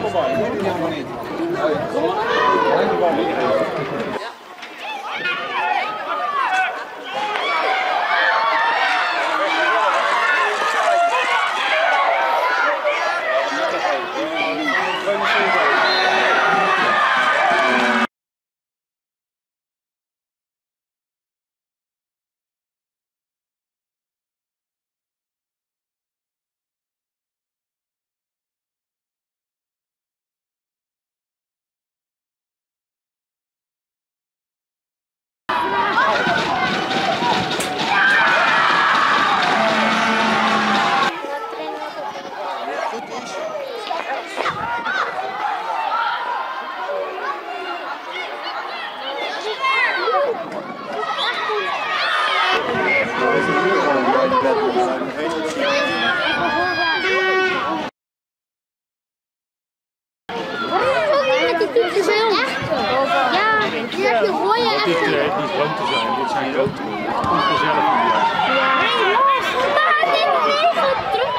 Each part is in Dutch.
Dit heet niet rood te zijn, dit zijn rood ongezellig milieu. Nee, Lars, maar dit is niet terug.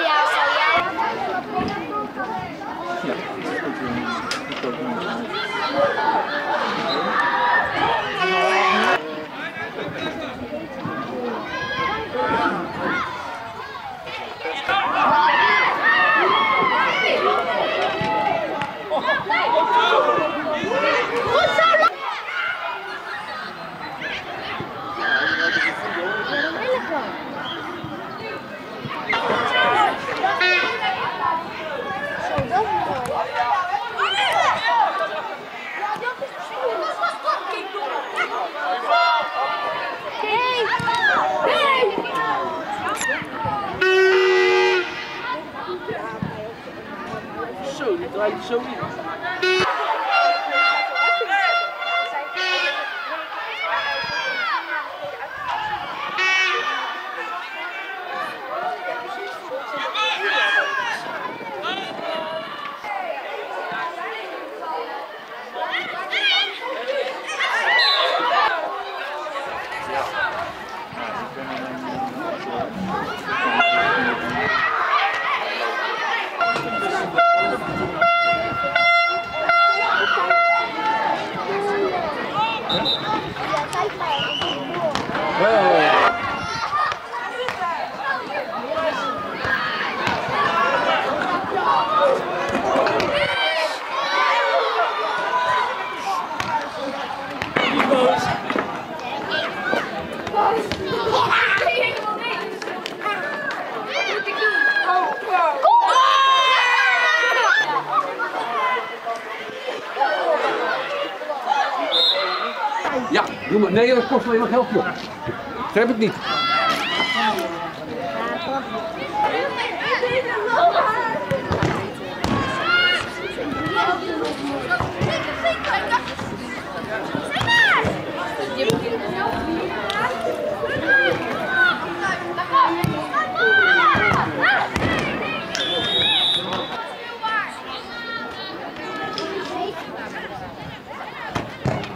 Zo, die draait zo niet. Ja, doe maar. Nee, dat kost alleen maar geld, joh. Dat heb ik niet.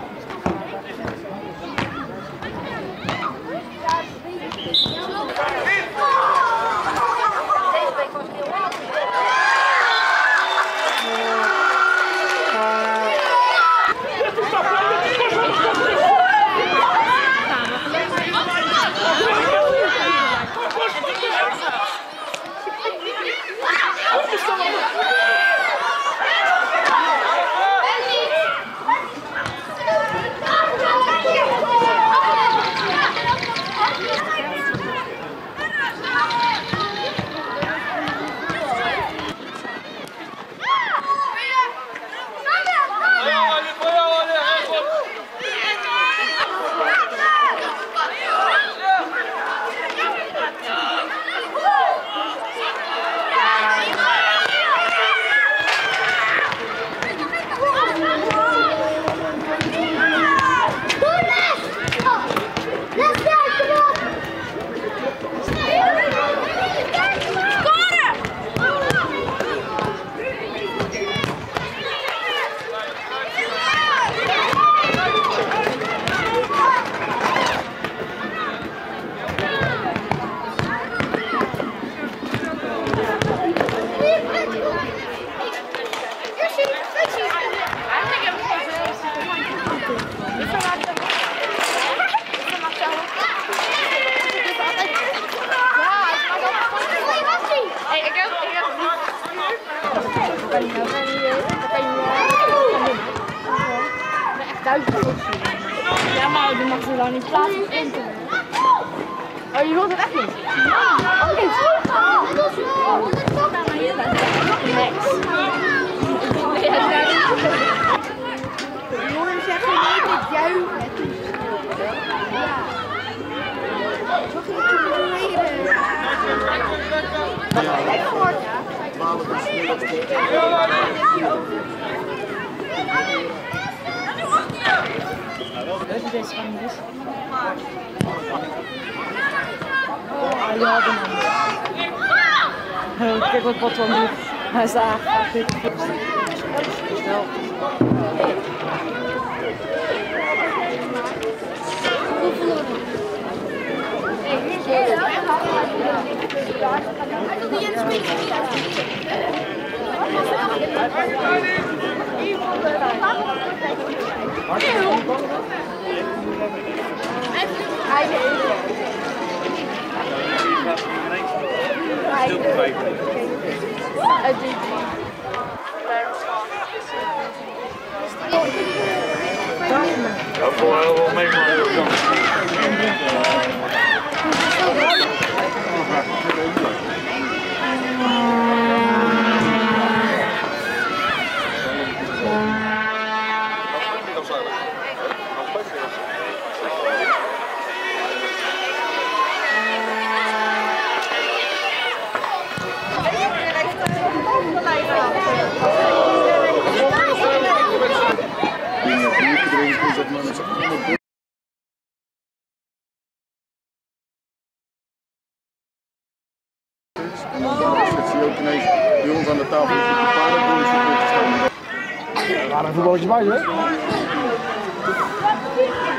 Hey! Ja, maar die mag ze dan niet plaatsen. Oh, je wilt het echt niet? Ja. Oké, goed. Nou, maar hier bent niks. Jongens zeggen niet dit juichen. Deze gaan mis. Oh, die hadden hem. Kijk wat Botwan doet. Hij is aangegaan. Snel. Ja, voor heel veel meegemaakt. En dan zit je ook ineens bij ons aan de tafel. Waren er voetballetjes bij, hè?